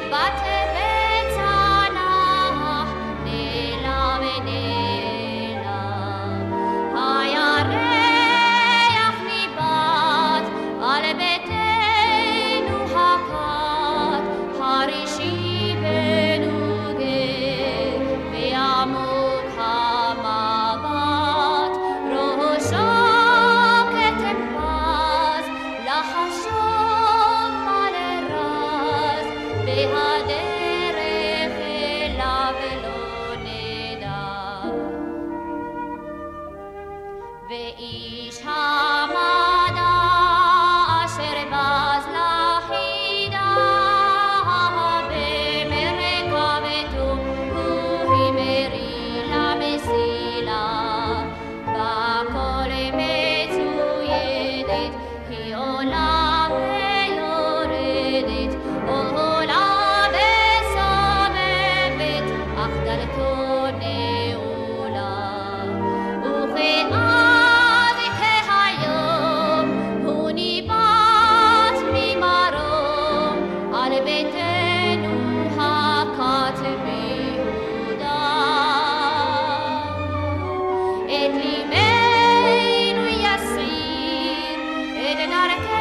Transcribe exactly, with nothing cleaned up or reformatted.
בת בצנח נעלה ונעלה הירח ניבט על ביתנו הקט חרישי ונוגה ועמוק המבט ראשו כתם פז לחשוב מלא רז בהדרך אליו ולא נדע ואיש המדע אשר בז לחידה במרכבתו הוא המריא למסילה בכל מצוידת היא עולה ויורדת עולה וסובבת אך דלתו נעולה וכאז כהיום הוא ניבט ממרום על ביתנו הקט ביהודה את ליבנו יסיר את דרכנו